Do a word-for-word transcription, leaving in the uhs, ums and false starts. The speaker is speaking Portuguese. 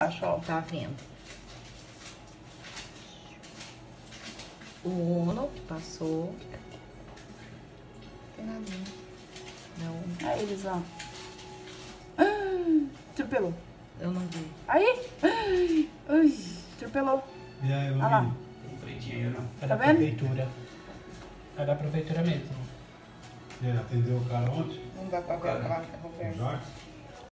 embaixo, ó. Tá vendo? O Uno passou. Tem nada, né? Não, Aí eles, ó. Ah, atropelou. eu não vi. Aí. Ai, ai, atropelou. E aí, Olha lá. Tem freitinho aí ou não? É Tá da vendo? prefeitura. É da prefeitura mesmo. E aí, atendeu o cara ontem? Não dá pra ver a placa, O Roberto. Jorge?